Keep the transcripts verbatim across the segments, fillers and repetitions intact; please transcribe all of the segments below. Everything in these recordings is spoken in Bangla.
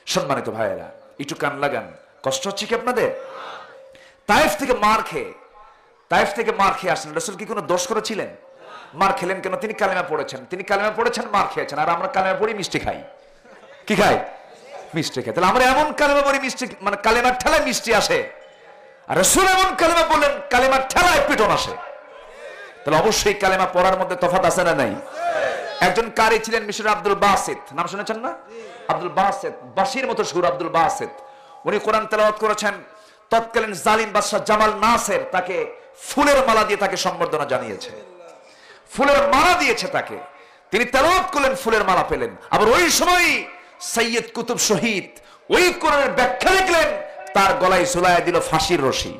সম্মানিত ভাইয়েরা, একটু কান লাগান। কষ্ট হচ্ছে কি আপনাদের? তায়েফ থেকে মার খেয়ে তায়েফ থেকে মার খেয়ে আসলেন। রাসূল কি কোনো দোষ করেছিলেন? মার খেলেন কেন? তিনি কালেমা পড়েছেন, তিনি কালেমা পড়েছেন, মার খেয়েছেন। আর আমরা কালেমা পড়ি মিষ্টি খাই। কি খাই? মিষ্টি খাই। তাহলে আমরা এমন কালেমা পড়ি মিষ্টি, মানে কালেমার ঠেলায় মিষ্টি আসে, আর রাসূল এমন কালেমা বললেন কালেমার ঠেলায় পিটন আসে। তাহলে অবশ্যই কালেমা পড়ার মধ্যে তফাৎ আছে না নাই? একজন কারি ছিলেন মিশরের আব্দুল বাসিত, নাম শুনেছেন না? আব্দুল বাসিত, বাঁশির মতো সুর আব্দুল বাসিত। উনি কোরআন তেলাওয়াত করেছেন। তৎকালীন জালিম বাদশা জামাল নাসের তাকে ফুলের মালা দিয়ে তাকে সম্বর্ধনা জানিয়েছে, ফুলের মালা দিয়েছে তাকে। তিনি তেলাওয়াত করলেন, ফুলের মালা পেলেন। আবার ওই সময় সৈয়দ কুতুব শহীদ ওই কোরআনের ব্যাখ্যা লিখলেন, তার গলায় ঝুলাইয়া দিল ফাঁসির রশি।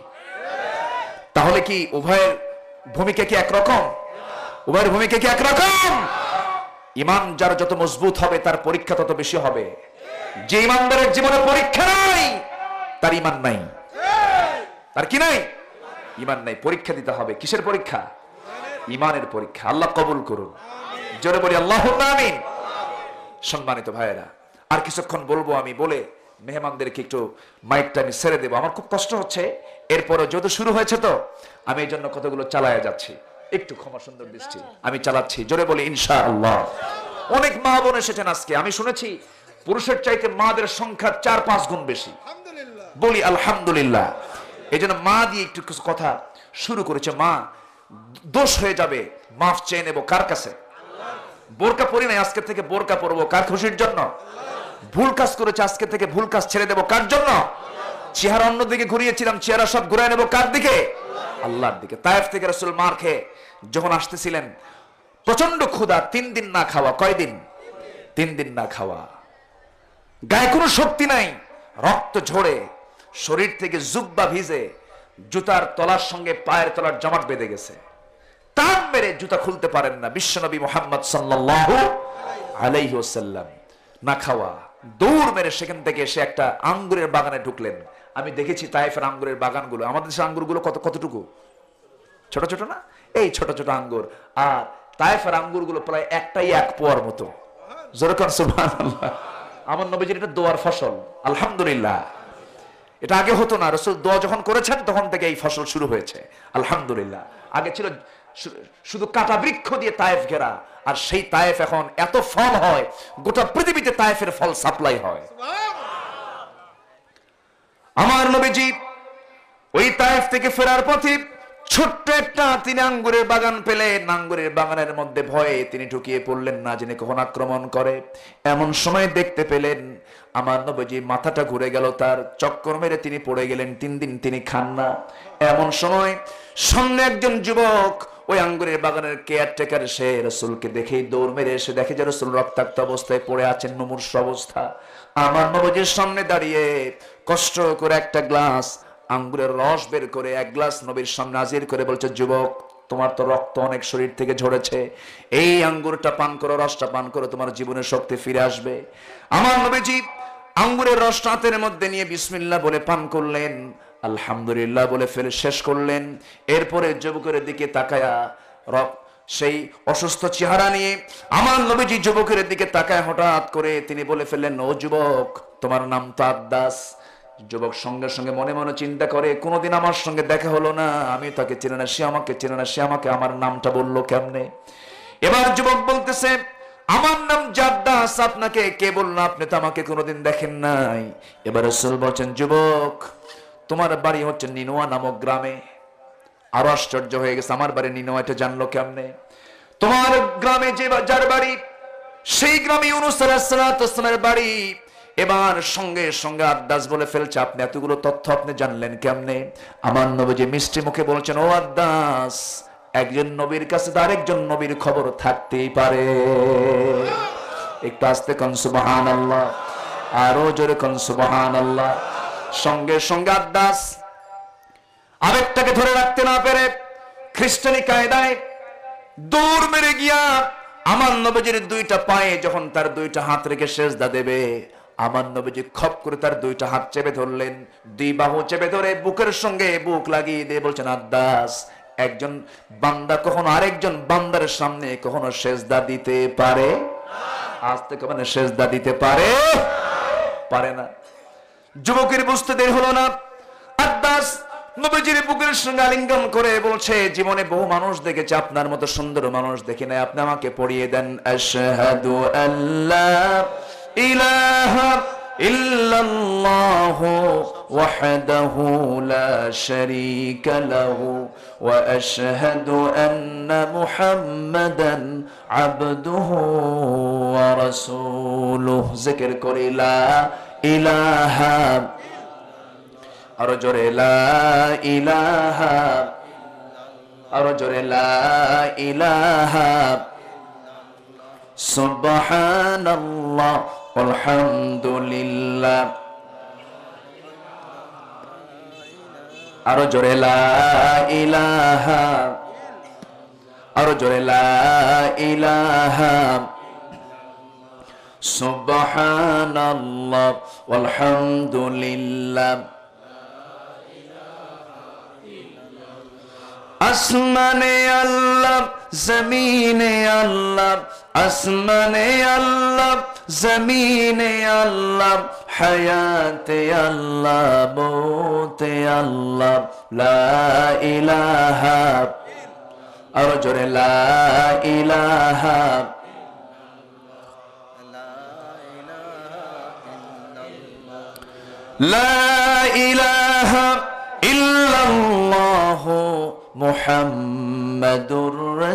তাহলে কি উভয়ের ভূমিকা কি একরকম? উভয়ের ভূমিকা কি একরকম? ইমান যার যত মজবুত হবে তার পরীক্ষা তত বেশি হবে। যে ইমানদারের জীবনে পরীক্ষা নাই তার ইমান নাই। তার কি নাই? ইমান নাই। পরীক্ষা দিতে হবে। কিসের পরীক্ষা? ইমানের পরীক্ষা। আল্লাহ কবুল করুন। জোরে বলি আল্লাহুম্মা আমিন। সম্মানিত ভাইয়েরা, আর কিছুক্ষণ বলবো আমি, বলে মেহমানদেরকে একটু মাইকটা আমি ছেড়ে দেবো। আমার খুব কষ্ট হচ্ছে, এরপরও যত শুরু হয়েছে তো আমি এই জন্য কতগুলো চালায়া যাচ্ছি। একটু ক্ষমা সুন্দর দৃষ্টি, আমি চালাচ্ছি। জোরে বলি ইনশাআল্লাহ। অনেক মা বোন এসেছেন আজকে। আমি শুনেছি পুরুষের চাইতে মাদের সংখ্যা চার পাঁচ গুণ বেশি। বলি আলহামদুলিল্লাহ। এই জন্য মা দিয়ে একটু কিছু কথা শুরু করেছে। মা, দোষ হয়ে যাবে, মাফ চেয়ে নেবো কার কাছে? বোরকা পরি নাই, আজকে থেকে বোরকা পরবো কার খুশির জন্য? ভুল কাজ করেছে, আজকে থেকে ভুল কাজ ছেড়ে দেবো কার জন্য? চেহারা অন্যদিকে ঘুরিয়েছিলাম, চেহারা সব ঘুরাই নেবো কার দিকে? আল্লাহর দিকে। তায়েফ থেকে রাসূল মার খেয়ে যখন আসতেছিলেন, প্রচন্ড ক্ষুধা, তিন দিন না খাওয়া। কয়দিন? তিন দিন না খাওয়া। গায়ে কোনো শক্তি নাই, রক্ত ঝরে, শরীর থেকে জুব্বা ভিজে, জুতার তলার সঙ্গে পায়ের তলার জমাট বেঁধে গেছে। টান মেরে জুতা খুলতে পারেন না। বিশ্বনবী মুহাম্মদ সাল্লাল্লাহু আলাইহি ওয়াসাল্লাম না খাওয়া, দৌড় মেরে সেখান থেকে এসে একটা আঙ্গুরের বাগানে ঢুকলেন। আমি দেখেছি তায়েফের আঙ্গুরের বাগানগুলো, আমাদের দেশের আঙ্গুরগুলো কত কতটুকু ছোট ছোট না? এই ছোট ছোট আঙ্গুর। আর তায়েফের আঙ্গুরগুলো প্রায় একটাই এক পোয়ার মতো। জোরে কোন সুবহানাল্লাহ। আমার নবীজির এটা দোয়ার ফসল, আলহামদুলিল্লাহ। এটা আগে হতো না। রাসূল দোয়া যখন করেছেন তখন থেকে এই ফসল শুরু হয়েছে, আলহামদুলিল্লাহ। আগে ছিল শুধু কাটা বৃক্ষ দিয়ে তায়েফ ঘেরা, আর সেই তায়েফ এখন এত ফল হয়, গোটা পৃথিবীতে তায়েফের ফল সাপ্লাই হয়। আমার নবীজি ওই তায়েফ থেকে ফেরার পথে ছোট্ট একটা তিনি আঙ্গুরের বাগান পেলেন। আঙ্গুরের বাগানের মধ্যে ভয়ে তিনি ঢুকিয়ে পড়লেন, না জেনে কখন আক্রমণ করে। এমন সময় দেখতে পেলেন আমার নবীজি মাথাটা ঘুরে গেল, তার চক্কর মেরে তিনি পড়ে গেলেন। তিন দিন তিনি খান না। এমন সময় সামনে একজন যুবক, ওই আঙ্গুরের বাগানের কেয়ারটেকার, সে রাসূলকে দেখেই দৌড় মেরে এসে দেখে যে রাসূল রক্তাক্ত অবস্থায় পড়ে আছেন, মুমূর্ষু অবস্থা। আমার নবীজির সামনে দাঁড়িয়ে কষ্ট করে একটা গ্লাস আঙ্গুরের রস বের করে এক গ্লাস নবীর সামনে হাজির করে বলছে, যুবক, তোমার তো রক্ত অনেক শরীর থেকে ঝরেছে, এই আঙ্গুরটা পান করো, রসটা পান করো, তোমার জীবনের শক্তি ফিরে আসবে। আমার নবীজি আঙ্গুরের রস হাতের মধ্যে নিয়ে বিসমিল্লাহ বলে পান করলেন, আলহামদুলিল্লাহ বলে ফেলে শেষ করলেন। এরপরে যুবকের দিকে তাকায়া, রক সেই অসুস্থ চেহারা নিয়ে আমার নবীজি যুবকের দিকে তাকায়, হঠাৎ করে তিনি বলে ফেললেন, ও যুবক, তোমার নাম তো আদ্দাস। যুবক সঙ্গে সঙ্গে মনে মনে চিন্তা করে, কোনোদিন আমার সঙ্গে দেখা হলো না, আমি তাকে চিনি না, সে আমাকে চিনে না, সে আমাকে আমার নামটা বললো কেমনে? এবার যুবক বলতেছে, আমার নাম জাদ্দাস, আপনাকে কে বললো? আপনি তো আমাকে কোনোদিন দেখেন নাই। এবার রাসূল বলছেন, যুবক, তোমার বাড়ি হচ্ছে নিনোয়া নামক গ্রামে। আরো আশ্চর্য হয়ে গেছে, আমার বাড়ি নিনোয়া, এটা জানলো কেমনে? তোমার গ্রামে যে যার বাড়ি, সেই গ্রামে ইউনূস আলাইহিস সালামের বাড়ি। এবার সঙ্গে সঙ্গে আদ্দাস বলে ফেলছে, আপনি এতগুলো তথ্য আপনি জানলেন কেমনে? আমার নবীজি মিষ্টি মুখে বলছেন, ও আদ্দাস, একজন নবীর কাছে তো আরেকজন নবীর খবর থাকতেই পারে। একটু আস্তে কোন সুবহানাল্লাহ, আরো জোরে কোন সুবহানাল্লাহ। সঙ্গে সঙ্গে আদ্দাস আরেকটাকে ধরে রাখতে না পেরে খ্রিস্টানি কায়দায় দৌড় মেরে গিয়া আমার নবীজির দুইটা পায়ে যখন তার দুইটা হাত রেখে সেজদা দেবে, আমার নবীজি খপ করে তার দুইটা হাত চেপে ধরলেন, দুই বাহু চেপে ধরে বুকের সঙ্গে বুক লাগিয়ে দিয়ে বলছেন, আদ্দাস, একজন বান্দা কখনো আরেকজন বান্দার সামনে কখনো সেজদা দিতে পারে? আজ থেকে মানে সেজদা দিতে পারে? পারে না। যুবকের বুঝতে দেরি হলো না, আব্বাস নবীজির বুকের সঙ্গে আলিঙ্গন করে বলছে, জীবনে বহু মানুষ দেখেছি, আপনার মতো সুন্দর মানুষ দেখি নাই, আপনি আমাকে পড়িয়ে দেন। আশহাদু আল্লা ইলাহা ইল্লাল্লাহু ওয়াহদাহু লা শারীকা লাহু ওয়া আশহাদু আন্না মুহাম্মাদান আবদুহু ওয়া রাসূলুহু। জিকির করি লা ইলাহা, আরো জোরে লা ইলাহা, আরো জোরে লা ইলাহা, সুবহানাল্লাহ আলহামদুলিল্লাহ, আরো জোরে লা ইলাহা, আরো জোরে লা ইলাহা, সুবহানাল্লাহ আলহামদুলিল্লাহ। আসমানে আল্লাহ জমিনে আল্লাহ, আসমানে আল্লাহ জমিনে আল্লাহ, হায়াতে আল্লাহ মৌতে আল্লাহ, লা ইলাহা, আর জোরে লা ইলাহা, লা ইলাহা ইল্লাল্লাহু মুহাম্মাদুর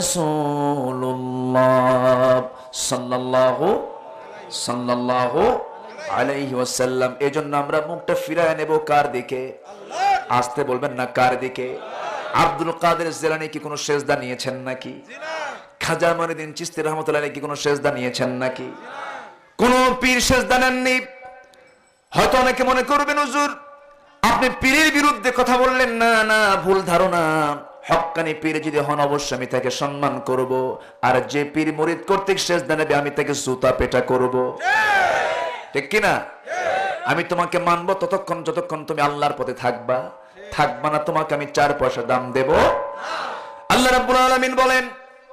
রাসূলুল্লাহ সাল্লাল্লাহু সাল্লাল্লাহু আলাইহি ওয়াসাল্লাম। এজন্য আমরা মুখটা ফিরায় নেব কার দিকে? আসতে বলবেন না, কার দিকে? আব্দুল কাদের জিলানী কি কোনো সেজদা নিয়েছেন নাকি? খাজা মঈনুদ্দিন চিশতি রাহমাতুল্লাহ আলাইহি কি কোনো সেজদা নিয়েছেন নাকি? কোন পীর সেজদা নেননি। হয়তো অনেকে মনে করবেন হুজুর আপনি পীরের বিরুদ্ধে কথা বললেন। না না, ভুল ধারণা। হক্কানি পীর যদি হন অবশ্যই আমি তাকে সম্মান করব, আর যে পীর মুরিদ কর্তৃক সেজদা নেবে আমি তাকে জুতা পেটা করব, ঠিক কিনা? আমি তোমাকে মানবো ততক্ষণ যতক্ষণ তুমি আল্লাহর পথে থাকবা, থাকবা না তোমাকে আমি চার পয়সা দাম দেব। আল্লাহ রাব্বুল আলামিন বলেন,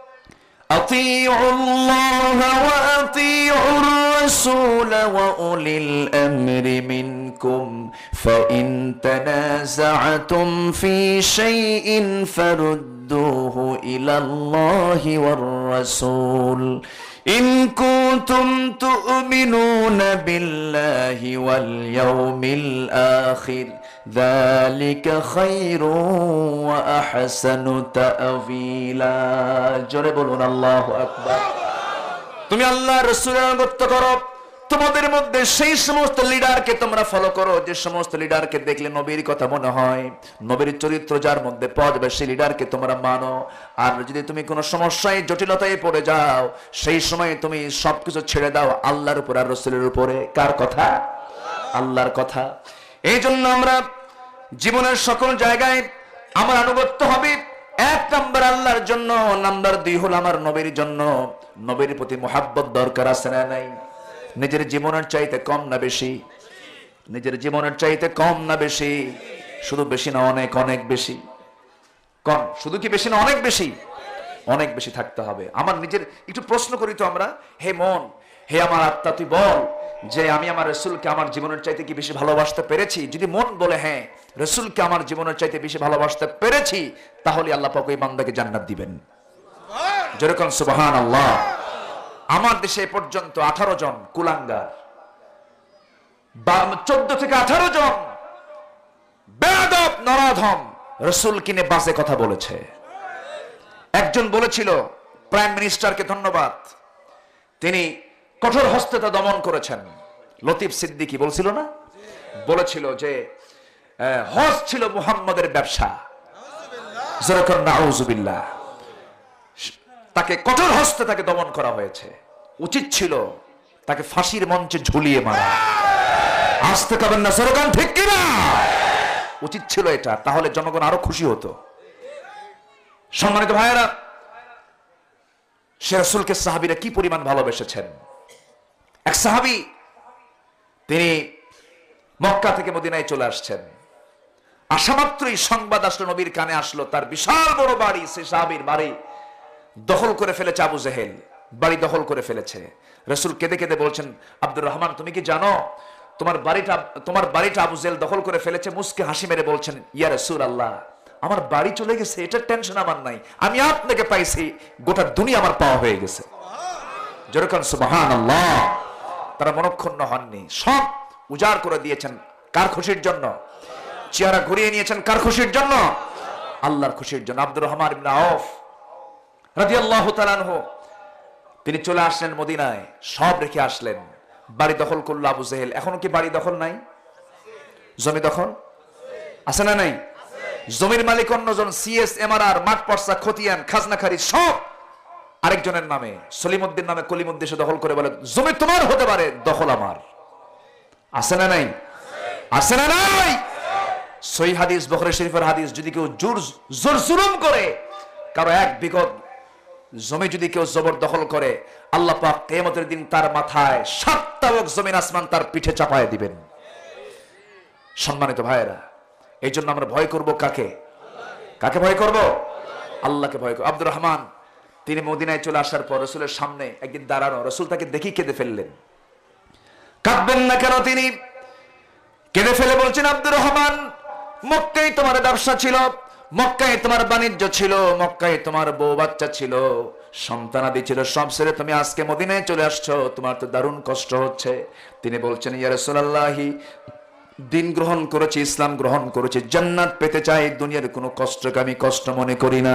আতিউল্লাহ ওয়া আতিউর রাসূল ওয়া উলিল আমরি মিনকুম ফাইন তানাযাআতুম ফি শাইইন ফারুদ্দুহু ইলাল্লাহি ওয়ার রাসূল ইন কুনতুম তু'মিনুনা বিল্লাহি ওয়াল ইয়াউমিল আখির যালিকা খায়রুন ওয়া আহসানু তা'ওয়িলা। জোরে বলুন আল্লাহু আকবার। তুমি আল্লাহর রাসূলের আনুগত্য করো, তোমাদের মধ্যে সেই সমস্ত লিডারকে তোমরা ফলো করো যে সমস্ত লিডারকে দেখলে নবীর কথা মনে হয়, নবীর চরিত্র যার মধ্যে পাওয়া যাবে সেই লিডারকে তোমরা মানো। আর যদি তুমি কোনো সমস্যায় জটিলতায় পড়ে যাও সেই সময় তুমি সবকিছু ছেড়ে দাও আল্লাহর উপর আর রাসূলের উপরে। কার কথা? আল্লাহর কথা। এই জন্য আমরা জীবনের সকল জায়গায় আমার আনুগত্য হবে এক নাম্বার আল্লাহর জন্য, নাম্বার দুই হলো আমার নবীর জন্য। নবীর প্রতি মুহাব্বত দরকার আছে না নাই? নিজের জীবনের চাইতে কম না বেশি? নিজের জীবনের চাইতে কম না বেশি? শুধু বেশি না, অনেক অনেক বেশি। কম শুধু কি বেশি না, অনেক বেশি? অনেক বেশি থাকতে হবে। আমার নিজের একটু প্রশ্ন করি তো আমরা, হে মন, হে আমার আত্মা, তুই বল যে আমি আমার রাসূলকে আমার জীবনের চাইতে কি বেশি ভালোবাসতে পেরেছি? যদি মন বলে হ্যাঁ রাসূলকে আমার জীবনের চাইতে বেশি ভালোবাসতে পেরেছি, তাহলে আল্লাহ পাক ওই বান্দাকে জান্নাত দিবেন। যেরকম সুবহানাল্লাহ। আমার দেশে পর্যন্ত আঠারো জন কুলাঙ্গার, চোদ্দ থেকে আঠারো জন বেয়াদব নরাধম রাসূল কিনে বাজে কথা বলেছে। একজন বলেছিল, প্রাইম মিনিস্টারকে ধন্যবাদ, তিনি কঠোর হস্তে তা দমন করেছেন। লতিফ সিদ্দিকী বলছিল না, বলেছিল যে হজ ছিল মুহাম্মদের ব্যবসা। যেরকম নাউজুবিল্লাহ, তাকে কঠোর হস্তে তাকে দমন করা হয়েছে। উচিত ছিল তাকে ফাঁসির মঞ্চে ঝুলিয়ে মারা। আসতে পারবেন না সরকার, ঠিক কিনা? উচিত ছিল এটা, তাহলে জনগণ আরো খুশি হতো। সম্মানিত ভাইয়েরা, সে রাসূলকে সাহাবীরা কি পরিমাণ ভালোবেসেছেন। এক সাহাবী তিনি মক্কা থেকে মদিনায় চলে আসছেন। আসা মাত্রই সংবাদ আসলো, নবীর কানে আসলো তার বিশাল বড় বাড়ি, সে সাহাবীর বাড়ি দখল করে ফেলেছে আবু জেহেল, বাড়ি দখল করে ফেলেছে। রাসূল কেঁদে কেঁদে বলছেন, আব্দুর রহমান তুমি কি জানো তোমার বাড়িটা তোমার বাড়িটা আবু জেহেল দখল করে ফেলেছে। মুসকে হাসি মেরে বলছেন, ইয়া রাসূলুল্লাহ, আমার বাড়ি চলে গেছে, এটার টেনশন আমার নাই, আমি আপনাকে পাইছি, গোটা দুনিয়া আমার পাওয়া হয়ে গেছে। যেরকম সুবহানাল্লাহ। তারা মনক্ষুণ্ণ হননি, সব উজাড় করে দিয়েছেন কার খুশির জন্য? চেহারা ঘুরিয়ে নিয়েছেন কার খুশির জন্য? আল্লাহর খুশির জন্য। আব্দুর রহমান ইবনে আওফ রাদিয়াল্লাহু তাআলা আনহু তিনি চলে আসলেন মদিনায়, সব রেখে আসলেন। বাড়ি দখল করলো আবু জেহেল। এখনো কি বাড়ি দখল নাই? জমি দখল আছে না নাই? জমির মালিক অন্যজন, সিএস, এমআরআর, মাঠ পর্সা, খতিয়ান, খাজনাখারি সব আরেকজনের নামে, সলিমউদ্দিন নামে কলিমউদ্দিন সে দখল করে বলে জমি তোমার হতে পারে, দখল আমার। আছে না নাই? আছে না নাই? সহিহ হাদিস, বুখারী শরীফের হাদিস, যদি কেউ জোর জোর জুলুম করে, কারো এক বিঘত জমি যদি কেউ জবর দখল করে, আল্লাহ পাক কিয়ামতের দিন তার মাথায় সাতটা বক জমিন আসমান তার পিঠে চাপায় দিবেন। সম্মানিত ভাইয়েরা, এই জন্য আমরা ভয় করব কাকে? কাকে ভয় করব? আল্লাহকে ভয় করব। আব্দুর রহমান তিনি মদিনায় চলে আসার পর রাসূলের সামনে একদিন দাঁড়ানো, রাসূল তাকে দেখি কেঁদে ফেললেন। কাঁদবেন না কেন? তিনি কেঁদে ফেলে বলছেন, আব্দুর রহমান, মক্কায় তোমার ব্যবসা ছিল, মক্কায় তোমার বাণিজ্য ছিল, মক্কায় তোমার বউ বাচ্চা ছিল, সন্তানাদি ছিল, সব ছেড়ে তুমি আজকে মদিনায় চলে আসছো, তোমার তো দারুণ কষ্ট হচ্ছে। তিনি বলছেন, ইয়া রাসূলুল্লাহ, দিন গ্রহণ করেছি, ইসলাম গ্রহণ করেছি, জান্নাত পেতে চাই, দুনিয়ার কোনো কষ্টকে আমি কষ্ট মনে করি না।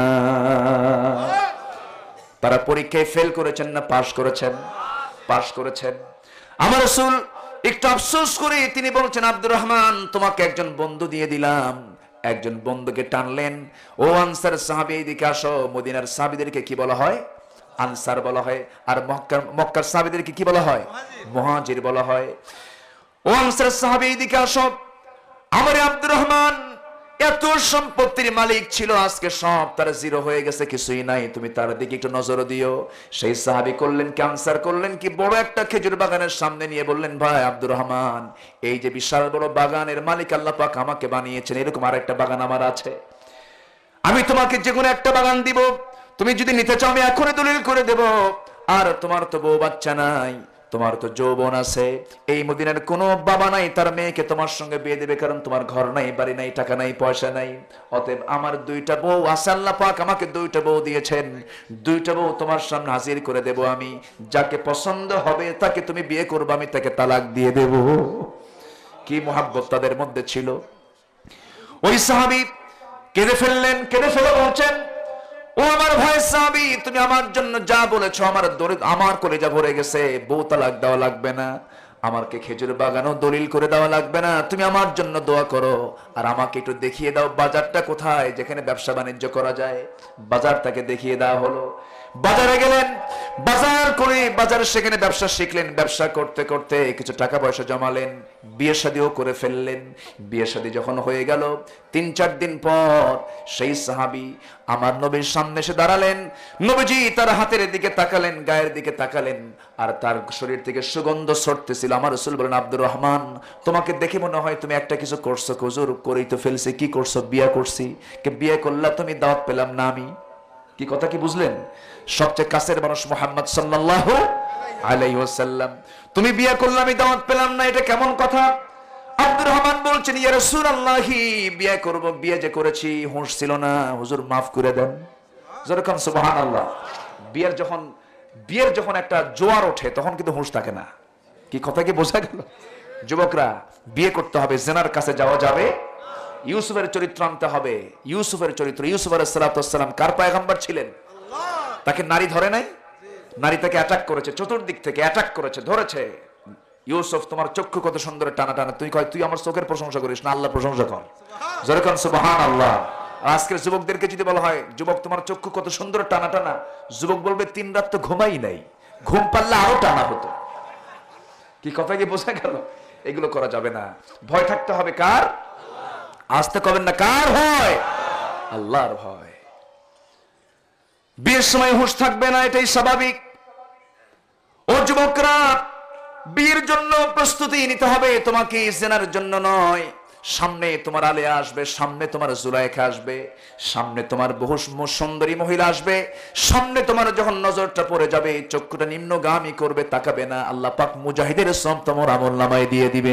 তারা পরীক্ষায় ফেল করেছেন না পাশ করেছেন? পাশ করেছেন। আমার রাসূল একটু আফসোস করে তিনি বলছেন, আব্দুর রহমান, তোমাকে একজন বন্ধু দিয়ে দিলাম। একজন বন্ধুকে টানলেন, ও আনসার সাহাবী, এদিকে আসো। মদিনার সাহাবীদেরকে কি বলা হয়? আনসার বলা হয়। আর মক্কার মক্কার সাহাবীদেরকে কি বলা হয়? মুহাজির বলা হয়। ও আনসার সাহাবী, এদিকে আসো। আমার আব্দুর রহমান এত সম্পত্তির মালিক ছিল, আজকে সব তার জিরো হয়ে গেছে, কিছুই নাই, তুমি তার দিকে একটু নজর দিও। সেই সাহাবী করলেন কি? আনসার করলেন কি? বড় একটা খেজুর বাগানের সামনে নিয়ে বললেন, ভাই আব্দুর রহমান, এই যে বিশাল বড় বাগানের মালিক আল্লাহ পাক আমাকে বানিয়েছেন, এরকম আরেকটা বাগান আমার আছে, আমি তোমাকে যে কোনো একটা বাগান দিব, তুমি যদি নিতে চাও আমি এখনই দলিল করে দেব। আর তোমার তো বউ বাচ্চা নাই, তোমার তো যৌবন আছে, এই মদিনার কোনো বাবা নাই তার মেয়েকে তোমার সঙ্গে বিয়ে দেবে, কারণ তোমার ঘর নাই, বাড়ি নাই, টাকা নাই, পয়সা নাই। অতএব আমার দুইটা বউ আছে, আল্লাহ পাক আমাকে দুইটা বউ দিয়েছেন, দুইটা বউ তোমার সামনে হাজির করে দেব আমি, যাকে পছন্দ হবে তাকে তুমি বিয়ে করবে, আমি তাকে তালাক দিয়ে দেব। কি মুহাব্বত তাদের মধ্যে ছিল! ওই সাহাবী কেঁদে ফেললেন, কেঁদে ফেলে বলছেন, ও আমার ভাই সাহাবী, তুমি আমার জন্য যা বলেছো আমার দরিদ আমার কলিজা ভরে গেছে, বউ তালাক দেওয়া লাগবে না, আমাকে খেজুর বাগানও দলিল করে দেওয়া লাগবে না, তুমি আমার জন্য দোয়া করো, আর আমাকে একটু দেখিয়ে দাও বাজারটা কোথায় যেখানে ব্যবসা বাণিজ্য করা যায়। বাজারটাকে দেখিয়ে দেওয়া হলো। বাজারে গেলেন, বাজার করে বাজারে সেখানে ব্যবসা শিখলেন, ব্যবসা করতে করতে কিছু টাকা পয়সা জমালেন, বিয়ে শাদীও করে ফেললেন। বিয়ে শাদী যখন হয়ে গেল, তিন চার দিন পর সেই সাহাবী আমার নবীর সামনে এসে দাঁড়ালেন। নবীজি তার হাতের দিকে তাকালেন, গায়ের দিকে তাকালেন, আর তার শরীর থেকে সুগন্ধ ছড়তেছিল। আমার রাসূল বলেন, আব্দুর রহমান, তোমাকে দেখে মনে হয় তুমি একটা কিছু করছো। হুজুর, করেই তো ফেলছি। কি করছো? বিয়ে করছি। কে বিয়ে করলা? তুমি দাওয়াত পেলাম না আমি। কি কথা কি বুঝলেন? সবচেয়ে কাছের মানুষ মুহাম্মদ সাল্লাল্লাহু আলাইহি ওয়াসাল্লাম, তুমি বিয়ে করলে আমি দাওয়াত পেলাম না, এটা কেমন কথা? আব্দুর রহমান বলছেন, ইয়া রাসূলুল্লাহ, বিয়ে করব, বিয়ে যে করেছি হুঁশ ছিল না, হুজুর মাফ করে দেন। যেরকম সুবহানাল্লাহ। বিয়ের যখন বিয়ের যখন একটা জোয়ার ওঠে তখন কিন্তু হুঁশ থাকে না। কি কথা কি বোঝা গেল? যুবকরা, বিয়ে করতে হবে, জিনার কাছে যাওয়া যাবে, ইউসুফের চরিত্র আনতে হবে। ইউসুফের চরিত্র, ইউসুফ আলাইহিস সালাতু ওয়াস সালাম কার পয়গম্বর ছিলেন? তাকে নারী ধরে নাই? নারী তাকে অ্যাটাক করেছে, চতুর্দিক থেকে অ্যাটাক করেছে, ধরেছে। ইউসুফ, তোমার চক্ষু কত সুন্দর টানা টানা, তুই কয় তুই আমার চোখের প্রশংসা করিস না, আল্লাহর প্রশংসা কর। যেরকম সুবহানাল্লাহ। আজকের যুবকদেরকে যদি বলা হয়, যুবক তোমার চক্ষু কত সুন্দর টানা টানা, যুবক বলবে তিন রাত তো ঘুমাই নাই, ঘুম পারলে আরো টানা হতো। কি কথা কি বোঝা গেল? এগুলো করা যাবে না। ভয় থাকতে হবে কার? আসতে কবেন না, কার ভয়? আল্লাহর ভয়। বিয়ের সময় হুঁশ থাকবে না, এটাই স্বাভাবিক। ও যুবকরা, বিয়ের জন্য প্রস্তুতি নিতে হবে, তোমাকে জিনার জন্য নয়। সামনে তোমার আলিয়া আসবে, সামনে তোমার জুলাইখা আসবে, সামনে তোমার বহু সুন্দরী মহিলা আসবে, সামনে তোমার যখন নজরটা পড়ে যাবে চক্ষুটা নিম্নগামী করবে, তাকাবে না, আল্লাহ পাক মুজাহিদের সব তোমার আমলনামায় দিয়ে দিবে।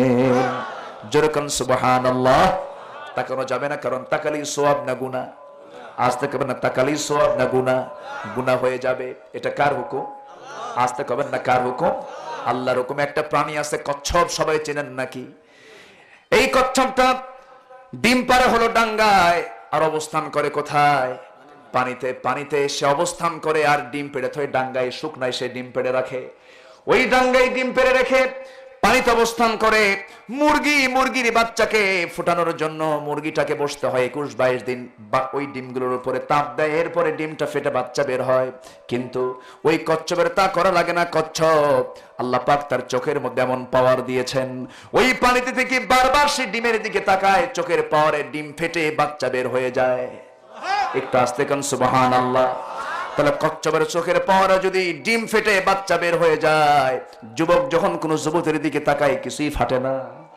যেরকম সুবহানাল্লাহ। তাকানো যাবে না, কারণ তাকালেই সওয়াব না গুনাহ। আসতে কবেন না তাকালেই সওয়াব না গুনাহ, গুনাহ হয়ে যাবে। এটা কার হুকুম? আসতে কবেন না কার হুকুম? আল্লাহর হুকুম। একটা প্রাণী আছে কচ্ছপ, সবাই চেনেন নাকি? এই কচ্ছপটা ডিম পাড়ে হলো ডাঙ্গায়, আর অবস্থান করে কোথায়? পানিতে। পানিতে সে অবস্থান করে আর ডিম পেড়ে থয়ে ডাঙ্গায়, শুকনায় সে ডিম পেড়ে রাখে। ওই ডাঙ্গায় ডিম পেড়ে রেখে পানিতে অবস্থান করে মুরগি, মুরগির বাচ্চাকে ফুটানোর জন্য মুরগিটাকে বসতে হয় একুশ বাইশ দিন, বা ওই ডিমগুলোর উপরে তাপ দেয়, এরপরে ডিমটা ফেটে বাচ্চা বের হয়। কিন্তু ওই কচ্ছপের তা করা লাগে না। কচ্ছপ আল্লাহ পাক তার চোখের মধ্যে এমন পাওয়ার দিয়েছেন, ওই পানিতে থেকে বারবার সে ডিমের দিকে তাকায়, চোখের পাওয়ারে ডিম ফেটে বাচ্চা বের হয়ে যায়। একটু আস্তে কান সুবহানাল্লাহ। তাহলে কচ্ছপের চোখের পাওয়ারে যদি ডিম ফেটে বাচ্চা বের হয়ে যায়, যুবক যখন কোন যুবতীর দিকে তাকায় কিছুই ফাটে না।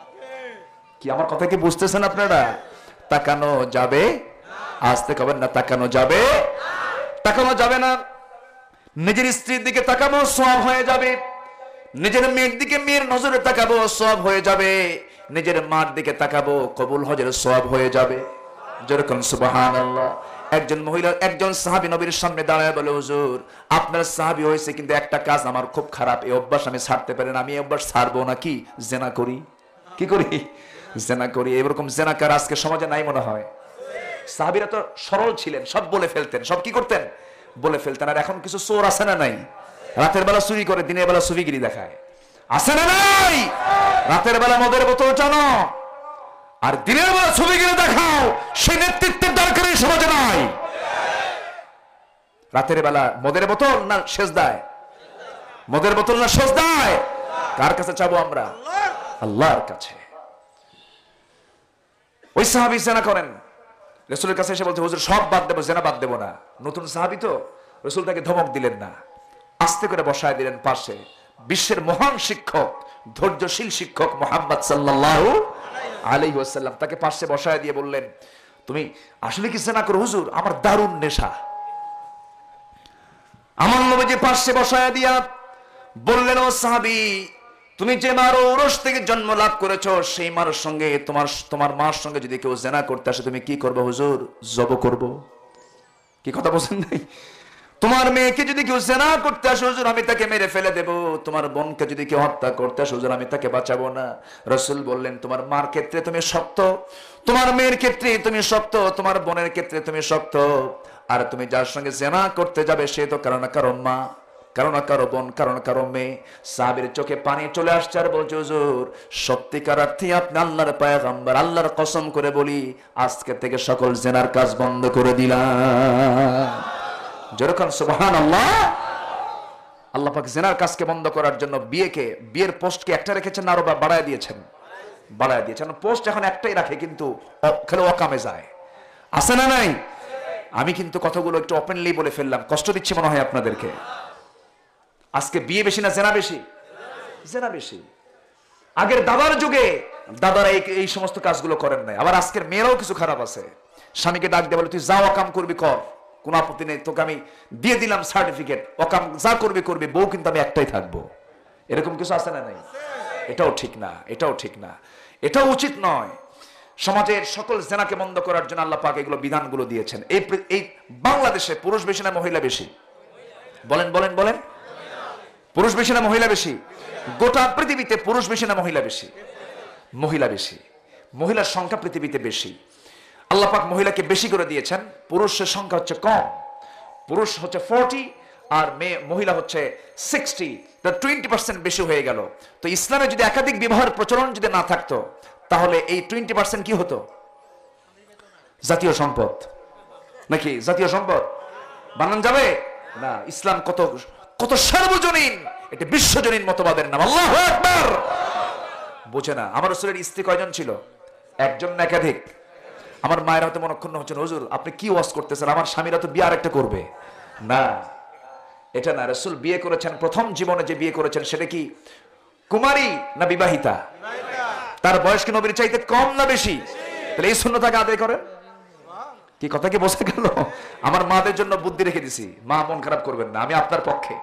কি আমার কথা কি বুঝতেছেন আপনারা? তাকানো যাবে? আস্তে কবেন না তাকানো যাবে? তাকানো যাবে না। নিজের স্ত্রীর দিকে তাকাবো সওয়াব হয়ে যাবে, নিজের মেয়ের দিকে মেয়ের নজরে তাকাবো সওয়াব হয়ে যাবে, নিজের মার দিকে তাকাবো কবুল হজের সওয়াব হয়ে যাবে। যেরকম সুবহানাল্লাহ। একজন মহিলা, একজন সাহাবী নবীর সামনে দাঁড়ায় বলে, হুজুর আপনার সাহাবী হয়েছে কিন্তু একটা কাজ আমার খুব খারাপ, এই অভ্যাস আমি ছাড়তে পারি না, আমি এই অভ্যাস ছাড়বো না। কি? জেনা করি। কি করি? জেনা করি। এরকম জেনাকার আজকে সমাজে নাই মনে হয়। সাহাবীরা তো সরল ছিলেন, সব বলে ফেলতেন, সব কি করতেন? বলে ফেলতেন। আর এখন কিছু চোর আছে না নাই? রাতের বেলা চুরি করে, দিনের বেলা সুবিগিরি দেখায়। আছে না নাই? রাতের বেলা মদের বোতল টানো আর দিনের বেলা ছবিগিরি দেখাও, সেই নেতৃত্বের দরকার এই সমাজে নাই। রাতের বেলা মদের বোতল না সেজদায়? মদের বোতল না সেজদায়? কার কাছে চাবো আমরা? আল্লাহর কাছে। ওই সাহাবী জেনা করেন, রাসূলের কাছে এসে বলতে, হুজুর সব বাদ দেবো, জেনা বাদ দেবো না। নতুন সাহাবী তো, রাসূল তাকে ধমক দিলেন না, আস্তে করে বসায় দিলেন পাশে। বিশ্বের মহান শিক্ষক, ধৈর্যশীল শিক্ষক মুহাম্মদ সাল্লাল্লাহু আলাইহি ওয়াসাল্লাম তাকে পাশে বসায় দিয়ে বললেন, তুমি আসলে কি জেনা করো? হুজুর আমার দারুণ নেশা। আমার নবীজি পাশে বসায় দিয়া বললেন, ও সাহাবী, তুমি যে মার ঔরস থেকে জন্ম লাভ করেছো, সেই মার সঙ্গে তোমার তোমার মার সঙ্গে যদি কেউ জেনা করতে আসে তুমি কি করবে? হুজুর জব করব। কি কথা বলছেন নাই? তোমার মেয়েকে যদি কেউ জেনা করতে আসে, হুজুর আমি তাকে মেরে ফেলে দেব। তোমার বোনকে যদি কেউ হত্যা করতে আসে, হুজুর আমি তাকে বাঁচাবো না। রাসূল বললেন, তোমার মার ক্ষেত্রে তুমি শক্ত, তোমার মেয়ের ক্ষেত্রে তুমি শক্ত, তোমার বোনের ক্ষেত্রে তুমি শক্ত, আর তুমি যার সঙ্গে জেনা করতে যাবে সে তো কারো না কারো মা, কারো না কারো বোন, কারো না কারো মেয়ে। সাহাবীর চোখে পানি চলে আসছে আর বলছে, হুজুর সত্যিকার অর্থে আপনি আল্লাহর পয়গম্বর, আল্লাহর কসম করে বলি আজকে থেকে সকল জেনার কাজ বন্ধ করে দিলাম। যেরকম সুবহানাল্লাহ। আল্লাহ পাক জেনার কাজকে বন্ধ করার জন্য বিয়েকে, বিয়ের পোস্টকে একটা রেখেছেন আরো বাড়ায় দিয়েছেন, বাড়ায় দিয়েছেন। পোস্ট এখন একটাই রাখে কিন্তু খেলে অকামে যায়। আছে না নাই? আমি কিন্তু কথাগুলো একটু ওপেনলি বলে ফেললাম, কষ্ট দিচ্ছি মনে হয় আপনাদেরকে। আজকে বিয়ে বেশি না জেনা বেশি? জেনা বেশি। আগের দাদার যুগে দাদারা এই সমস্ত কাজগুলো করেন নাই। আবার আজকের মেয়েরাও কিছু খারাপ আছে, স্বামীকে ডাক দিয়ে বলে, তুই যা অকাম করবি কর, কোন আপত্তি নেই, তোকে আমি দিয়ে দিলাম সার্টিফিকেট, অকাম যা করবি করবি, বউ কিন্তু আমি একটাই থাকবো। এরকম কিছু আছে না নাই? এটাও ঠিক না, এটাও ঠিক না, এটাও উচিত নয়। সমাজের সকল জেনাকে বন্ধ করার জন্য আল্লাহ পাক এগুলো বিধানগুলো দিয়েছেন। এই এই বাংলাদেশে পুরুষ বেশি না মহিলা বেশি? বলেন বলেন বলেন। পুরুষ বেশি না মহিলা বেশি? গোটা পৃথিবীতে পুরুষ বেশি না মহিলা বেশি? মহিলা বেশি। মহিলার সংখ্যা পৃথিবীতে বেশি। আল্লাহ পাক মহিলাকে বেশি করে দিয়েছেন, পুরুষের সংখ্যা হচ্ছে কম। পুরুষ হচ্ছে ফর্টি আর মেয়ে মহিলা হচ্ছে সিক্সটি, টোয়েন্টি পার্সেন্ট বেশি হয়ে গেল। তো ইসলামে যদি একাধিক বিবাহের প্রচলন যদি না থাকতো, তাহলে এই টোয়েন্টি পার্সেন্ট কি হতো? জাতীয় সম্পদ নাকি? জাতীয় সম্পদ বানান যাবে না। ইসলাম কত কত সার্বজনীন, এটা বিশ্বজনীন মতবাদের নাম। আল্লাহু আকবার। বোঝে না। আমার রাসূলের স্ত্রী কয়জন ছিল? একজন না একাধিক? আমার মায়ের হয়তো মনক্ষুণ্ণ হচ্ছেন, হুজুর আপনি কি ওয়াজ করতেছেন, আমার স্বামীরা তো বিয়ে আরেকটা করবে। না, এটা না। রাসূল বিয়ে করেছেন, প্রথম জীবনে যে বিয়ে করেছেন সেটা কি কুমারী না বিবাহিতা? তার বয়স কি নবীর চাইতে কম না বেশি? তাহলে এই সুন্নতটাকে আদায় করেন। কি কথা কি বোঝা গেল? আমার মাদের জন্য বুদ্ধি রেখে দিছি, মা মন খারাপ করবেন না, আমি আপনার পক্ষে।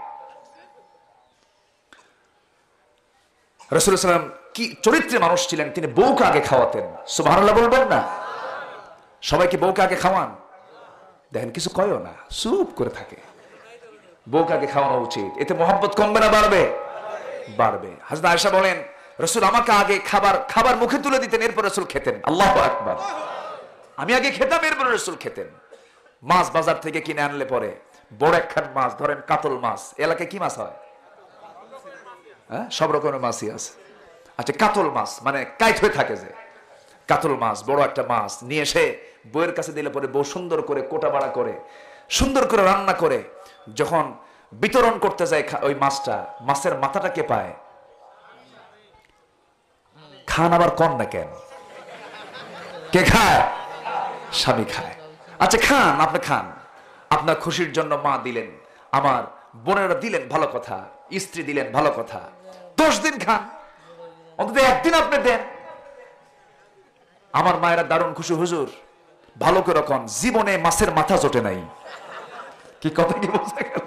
রাসূলুল্লাহ সাল্লাল্লাহু আলাইহি ওয়াসাল্লাম কি চরিত্রে মানুষ ছিলেন, তিনি বউকে আগে খাওয়াতেন। সুবহানাল্লাহ বলবেন না? সবাইকে বউকে আগে খাওয়ান? দেখেন কিছু কয়ও না, চুপ করে থাকে। বউকে আগে খাওয়ানো উচিত, এতে মহব্বত কমবে না বাড়বে? বাড়বে। হযরত আয়েশা বলেন রাসূল আমাকে আগে খাবার খাবার মুখে তুলে দিতেন, এরপর রাসূল খেতেন। আল্লাহু আকবার। আমি আগে খেতাম, এরপর রাসূল খেতেন। মাছ বাজার থেকে কিনে আনলে পরে বড় একখান মাছ, ধরেন কাতল মাছ, এলাকায় কি মাছ হয়? হ্যাঁ, সব রকমের মাছই আছে। আচ্ছা, কাতল মাছ মানে কাইট হয়ে থাকে যে কাতল মাছ, বড় একটা মাছ নিয়ে এসে বউয়ের কাছে দিলে পরে বউ সুন্দর করে কোটা বাড়া করে সুন্দর করে রান্না করে যখন বিতরণ করতে যায় ওই মাছটা, মাছের মাথাটা কে পায়? খান আবার কন না কেন? কে খায়? স্বামী খায়। আচ্ছা খান, আপনি খান, আপনার খুশির জন্য মা দিলেন, আমার বোনেরা দিলেন, ভালো কথা, স্ত্রী দিলেন, ভালো কথা। দশ দিন খান, অন্তত একদিন আপনি দেন। আমার মায়েরা দারুণ খুশি, হুজুর ভালো করে কন, জীবনে মাছের মাথা জোটে নাই। কি কথা কি বোঝা গেল?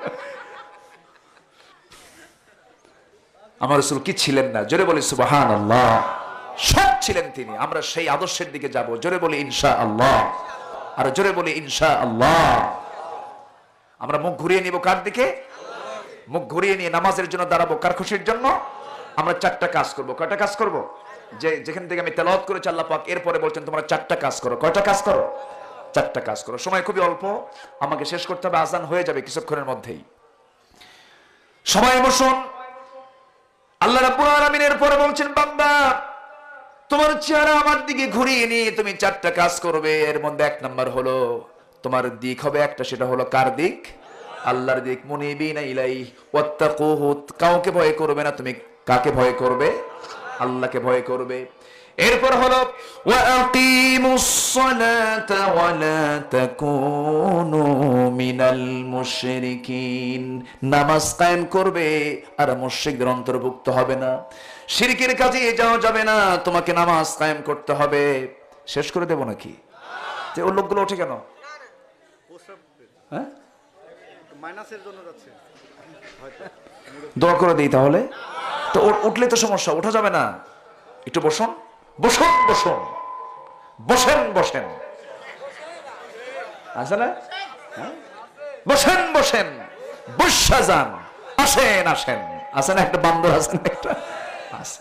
আমার রাসূল কি ছিলেন না? জোরে বলি সুবহানাল্লাহ। সব ছিলেন তিনি। আমরা সেই আদর্শের দিকে যাব। জোরে বলি ইনশাআল্লাহ। আর জোরে বলি ইনশাআল্লাহ। আমরা মুখ ঘুরিয়ে নিব কার দিকে? মুখ ঘুরিয়ে নিয়ে নামাজের জন্য দাঁড়াবো কার খুশির জন্য? আমরা চারটা কাজ করব। কয়টা কাজ করব? যে যেখান থেকে আমি তেলাওয়াত করেছি আল্লাহ পাক এরপরে বলছেন তোমরা চারটা কাজ করো। কয়টা কাজ করো? চারটা কাজ করো। সময় খুবই অল্প, আমাকে শেষ করতে হবে, আজান হয়ে যাবে কিছুক্ষণের মধ্যেই। সবাই বসুন। আল্লাহ রাব্বুল আলামিনের পরে বলছেন বান্দা তোমার চেহারা আমার দিকে ঘুরিয়ে নিয়ে তুমি চারটা কাজ করবে। এর মধ্যে এক নাম্বার হলো তোমার দিক হবে একটা, সেটা হলো কার দিক? আল্লাহর দিক। মুনিবিনা ইলাইহি ওয়াত্তাকুহু, কাউকে ভয় করবে না, তুমি কাকে ভয় করবে? আল্লাহকে ভয় করবে। এরপর হলো ওয়া আকিমুস সালাতা ওয়া লা তাকুনু মিনাল মুশরিকিন, নামাজ কায়েম করবে আর মুশরিকদের অন্তর্ভুক্ত হবে না। শিরকের কাজে যাওয়া যাবে না, তোমাকে নামাজ কায়েম করতে হবে। শেষ করে দেব নাকি? যে ওই লোকগুলো ওঠে কেন? হ্যাঁ, মাইনাসের জন্য যাচ্ছে, দোয়া করে দিই তাহলে। তো উঠলে তো সমস্যা, ওঠা যাবে না। একটু বসুন, বসুন, বসুন, বসেন, বসেন, আছে না? বসেন, বসেন, বসা যান, আসেন, আসেন, আছে না? একটা বান্দর আছেন, একটা আছে।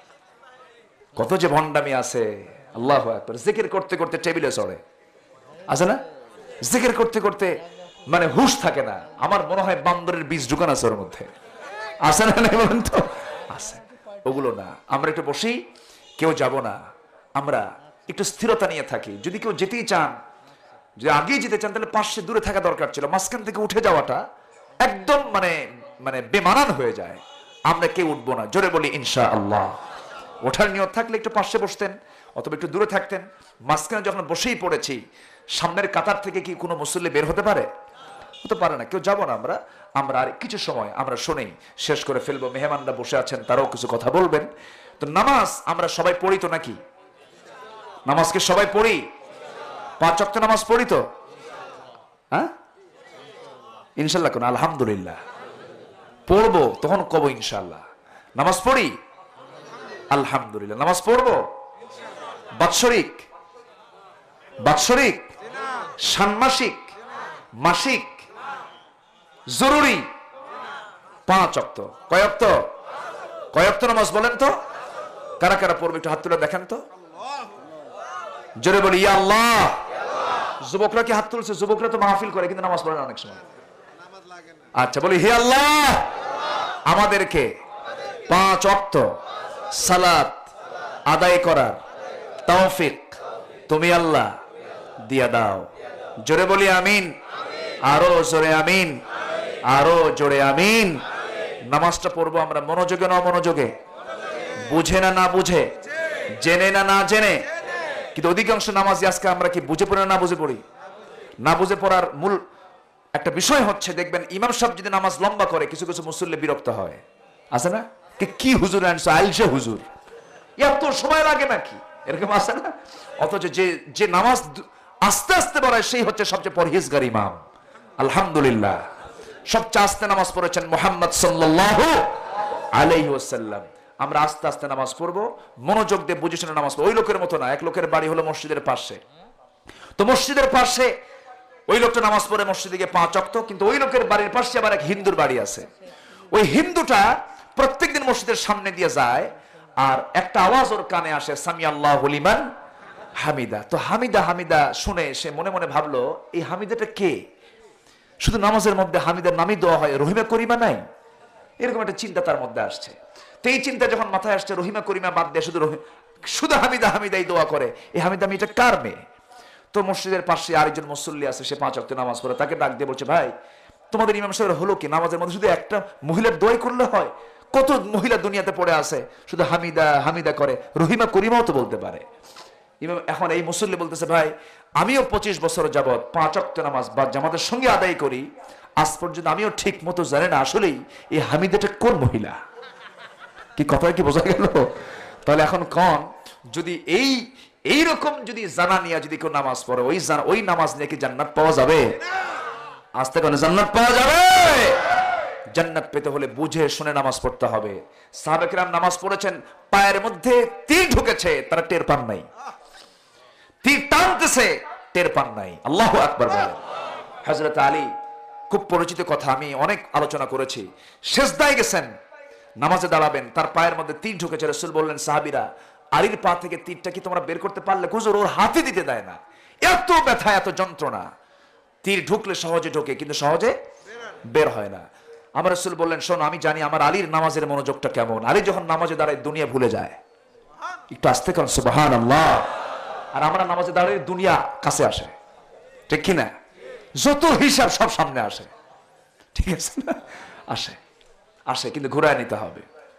কত যে ভণ্ডামি আছে, আল্লাহু আকবার। জিকির করতে করতে টেবিলে চড়ে, আছে না? জিকির করতে করতে মানে হুশ থাকে না। আমার মনে হয় বান্দরের বীজ ঢুকানো আছে ওর মধ্যে, আছে না? বলেন তো, আছে। ওগুলো না, আমরা একটু বসি, কেউ যাব না, আমরা একটু স্থিরতা নিয়ে থাকি। যদি কেউ যেতেই চান, যদি আগেই যেতে চান, তাহলে পাশে দূরে থাকা দরকার ছিল। মাঝখান থেকে উঠে যাওয়াটা একদম মানে মানে বেমানান হয়ে যায়। আমরা কেউ উঠবো না। জোরে বলি ইনশাআল্লাহ। ওঠার নিয়ত থাকলে একটু পাশে বসতেন অথবা একটু দূরে থাকতেন। মাঝখানে যখন বসেই পড়েছি, সামনের কাতার থেকে কি কোনো মুসল্লি বের হতে পারে? হতে পারে না। কেউ যাব না। আমরা আমরা আর কিছু সময় আমরা শুনেই শেষ করে ফেলবো। মেহমানরা বসে আছেন, তারাও কিছু কথা বলবেন। তো নামাজ আমরা সবাই পড়ি তো নাকি? নামাজকে সবাই পড়ি? পাঁচ ওয়াক্ত নামাজ পড়ি তো? হ্যাঁ, ইনশাল্লাহ। কোন আলহামদুলিল্লাহ পড়বো, তখন কব ইনশাল্লাহ। নামাজ পড়ি, আলহামদুলিল্লাহ। নামাজ পড়বো বাৎসরিক, বাৎসরিক, ষান্মাসিক, মাসিক, জরুরি, পাঁচ ওয়াক্ত। কয় ওয়াক্ত? কয় ওয়াক্ত নামাজ বলেন তো? কারা কারা পড়বে একটু হাত তুলে দেখেন তো। জোরে বলি ইয়া আল্লাহ। যুবকরা কি হাত তুলছে? যুবকরা তো মাহফিল করে কিন্তু নামাজ পড়ে না অনেক সময়। আচ্ছা বলি হে আল্লাহ, আমাদেরকে পাঁচ ওয়াক্ত সালাত আদায় করার তৌফিক তুমি আল্লাহ দিয়া দাও। জোরে বলি আমিন। আরো জোরে আমিন, আরো জোরে আমিন। নামাজটা পড়বো আমরা মনোযোগে না অমনোযোগে? বুঝে না না বুঝে? জেনে না না জেনে? কিন্তু অধিকাংশ নামাজ আজকে আমরা কি বুঝে পড়ি না বুঝে পড়ি? না বুঝে পড়ার মূল একটা বিষয় হচ্ছে, দেখবেন ইমাম সাহেব যদি নামাজ লম্বা করে, কিছু কিছু মুসল্লি বিরক্ত হয়, আছে না? কি হুজুর আনছো, আইলসে হুজুর, এত সময় লাগে নাকি, এরকম আছে না? অথচ যে যে নামাজ আস্তে আস্তে পড়ায় সেই হচ্ছে সবচেয়ে পরহেজগার ইমাম। আলহামদুলিল্লাহ, সবচেয়ে আস্তে নামাজ পড়েছেন মুহাম্মদ সাল্লাল্লাহু আলাইহি ওয়াসাল্লাম। আমরা আস্তে আস্তে নামাজ পড়বো, মনোযোগ দিয়ে বুঝে শুনে নামাজ পড়বো। ওই লোকের মতো না, এক লোকের বাড়ি হলো মসজিদের পাশে, তো মসজিদের পাশে ওই লোকটা নামাজ পড়ে মসজিদে গিয়ে পাঁচ ওয়াক্ত, কিন্তু ওই লোকের বাড়ির পাশে আবার এক হিন্দুর বাড়ি আছে। ওই হিন্দুটা প্রত্যেকদিন মসজিদের সামনে দিয়ে যায়, আর একটা আওয়াজ ওর কানে আসে, সামি আল্লাহু লিমান হামিদা। তো হামিদা হামিদা শুনে সে মনে মনে ভাবলো, এই হামিদাটা কে? শুধু নামাজের মধ্যে হামিদার নামই দেওয়া হয়, রহিমা করিমা নাই? এরকম একটা চিন্তা তার মধ্যে আসছে। তো এই চিন্তা যখন মাথায় আসছে, রহিমা করিমা বাদ দিয়ে শুধু শুধু হামিদা হামিদাই দোয়া করে, এই হামিদা আমি এটা কার মেয়ে? তো মসজিদের পাশে আরেকজন মুসল্লি আছে, সে পাঁচ ওয়াক্ত নামাজ পড়ে, তাকে ডাক দিয়ে বলছে, ভাই তোমাদের ইমাম সাহেবের হলো কি? নামাজের মধ্যে শুধু একটা মহিলার দোয়াই করলে হয়? কত মহিলা দুনিয়াতে পড়ে আছে, শুধু হামিদা হামিদা করে, রহিমা করিমাও তো বলতে পারে। ইমাম এখন এই মুসল্লি বলতেছে, ভাই আমিও পঁচিশ বছর যাবৎ পাঁচ ওয়াক্ত নামাজ বা জামাতের সঙ্গে আদায় করি, আজ পর্যন্ত আমিও ঠিক মতো জানি না আসলেই এই হামিদাটা কোন মহিলা। কি কথা কি বোঝা গেল? তাহলে এখন কোন যদি এই এইরকম যদি জানা নিয়ে যদি কেউ নামাজ পড়ে, ওই ওই নামাজ নিয়ে কি জান্নাত পাওয়া যাবে? আস্তে করে জান্নাত পাওয়া যাবে? জান্নাত পেতে হলে বুঝে শুনে নামাজ পড়তে হবে। সাহাবা কিরাম নামাজ পড়েছেন, পায়ের মধ্যে তীর ঢুকেছে, তারা টের পান নাই। তীর টানতেছে, টের পান নাই। আল্লাহু আকবার বলেন। হযরত আলী, খুব পরিচিত কথা, আমি অনেক আলোচনা করেছি। সিজদায় গেছেন, নামাজে দাঁড়াবেন, তার পায়ের মধ্যে তীর ঢুকেছে। রাসূল বললেন, সাহাবীরা আলীর পা থেকে তীরটা কি তোমরা বের করতে পারলে? হুজুর ওর হাতে দিতে দেয় না, এত ব্যথা এত যন্ত্রণা। তীর ঢুকলে সহজে ঢোকে, কিন্তু সহজে বের হয় না। আমার রাসূল বললেন, শোনো আমি জানি আমার আলীর নামাজের মনোযোগটা কেমন। আলী যখন নামাজে দাঁড়ায় দুনিয়া ভুলে যায়। একটু আস্তে করেন সুবহানাল্লাহ। আর আমরা নামাজে দাঁড়িয়ে দুনিয়া কাছে আসে, ঠিক কিনা? যত হিসাব সব সামনে আসে, ঠিক আছে না? আসে আসে কিন্তু ঘুরায় নিতে হবে।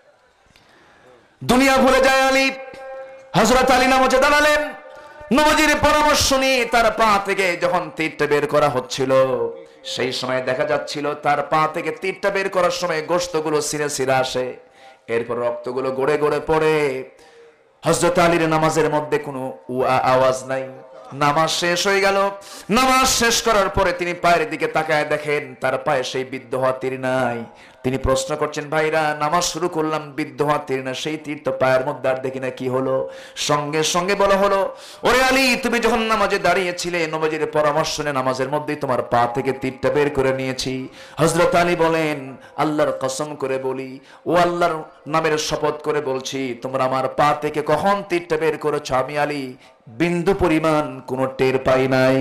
দুনিয়া ভুলে যায় আলী। হযরত আলী নামাজে দাঁড়ালেন, নবীজির পরামর্শ নিয়ে তার পা থেকে যখন তীরটা বের করা হচ্ছিল, সেই সময় দেখা যাচ্ছিল তার পা থেকে তীরটা বের করার সময় গোশতগুলো ছিঁড়ে ছিঁড়ে আসে, এরপর রক্তগুলো গড়ে গড়ে পড়ে। হযরত আলীর নামাজের মধ্যে কোনো আওয়াজ নাই। নামাজ শেষ হয়ে গেল। নামাজ শেষ করার পরে তিনি পায়ের দিকে তাকায় দেখেন তার পায়ে সেই বিদ্ধ হওয়া তীর নাই। তিনি প্রশ্ন করছেন, ভাইরা নামাজ শুরু করলাম, বিদ্ধ হওয়া তীর না, সেই তীর তো পায়ের মধ্যে, আর দেখি না কি হলো? সঙ্গে সঙ্গে বলা হলো, ওরে আলী, তুমি যখন নামাজে দাঁড়িয়েছিলে নবীজির পরামর্শ নিয়ে নামাজের মধ্যেই তোমার পা থেকে তীরটা বের করে নিয়েছি। হযরত আলী বলেন, আল্লাহর কসম করে বলি, ও আল্লাহর নামের শপথ করে বলছি, তোমরা আমার পা থেকে কখন তীরটা বের করেছো আমি আলী বিন্দু পরিমাণ কোন টের পাই নাই।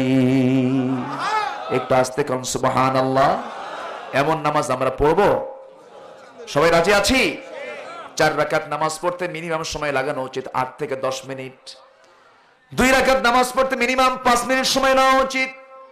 একটু আস্তে কোন সুবহানাল্লাহ। এমন নামাজ আমরা পড়বো? সবাই রাজি আছি? চার রাকাত নামাজ পড়তে মিনিমাম সময় লাগানো উচিত আট থেকে দশ মিনিট। দুই রাকাত নামাজ পড়তে মিনিমাম পাঁচ মিনিট সময় নেওয়া উচিত।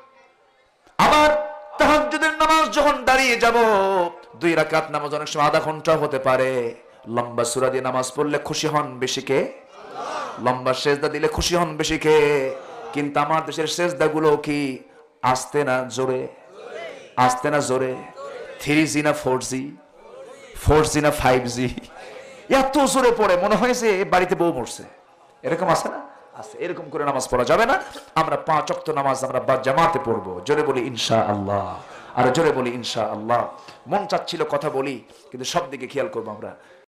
আবার তাহাজ্জুদের নামাজ যখন দাঁড়িয়ে যাব, দুই রাকাত নামাজ অনেক সময় আধা ঘন্টা হতে পারে। লম্বা সূরা দিয়ে নামাজ পড়লে খুশি হন বেশি কে? লম্বা সেজদা দিলে খুশি হন বেশি কে? কিন্তু আমার দেশের সেজদা গুলো কি আস্তে না জোরে? আস্তে না জোরে? থ্রি জি না ফোর জি? ফোর জি না ফাইভ জি? এত জোরে পড়ে মনে হয় যে বাড়িতে বউ মরছে, এরকম আছে না? আছে। এরকম করে নামাজ পড়া যাবে না। আমরা পাঁচ ওয়াক্ত নামাজ আমরা বা জামাতে পড়বো। জোরে বলি ইনশাআল্লাহ, আর জোরে বলি ইনশাআল্লাহ। মন চাচ্ছিল কথা বলি, কিন্তু সব দিকে খেয়াল করবো আমরা।